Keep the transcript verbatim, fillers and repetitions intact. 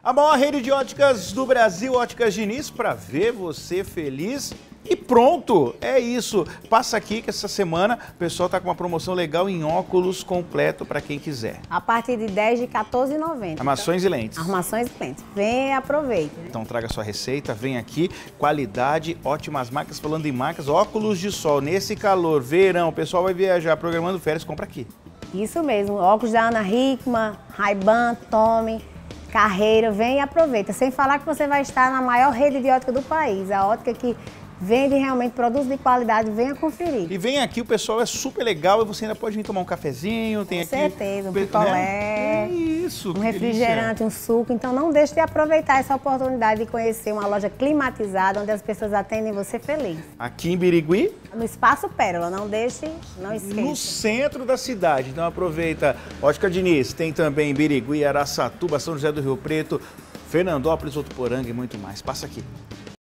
A maior rede de óticas do Brasil, Óticas Diniz, para ver você feliz. E pronto, é isso. Passa aqui que essa semana o pessoal está com uma promoção legal em óculos completo para quem quiser. A partir de dez de quatorze reais e noventa centavos. Armações e lentes. Armações e lentes. Vem e aproveita. Então traga sua receita, vem aqui, qualidade, ótimas marcas. Falando em marcas, óculos de sol, nesse calor, verão, o pessoal vai viajar, programando férias, compra aqui. Isso mesmo, óculos da Ana Hickman, Ray-Ban, Tommy, Carreira, vem e aproveita. Sem falar que você vai estar na maior rede de ótica do país, a ótica que vende realmente produtos de qualidade, venha conferir. E vem aqui, o pessoal é super legal e você ainda pode vir tomar um cafezinho, tem Com aqui... certeza, um né? picolé, Isso, um refrigerante, um suco. Então não deixe de aproveitar essa oportunidade de conhecer uma loja climatizada, onde as pessoas atendem você feliz. Aqui em Birigui? No Espaço Pérola, não deixe, não esqueça. No centro da cidade, então aproveita. Ótica Diniz, tem também Birigui, Araçatuba, São José do Rio Preto, Fernandópolis, Votuporanga e muito mais. Passa aqui.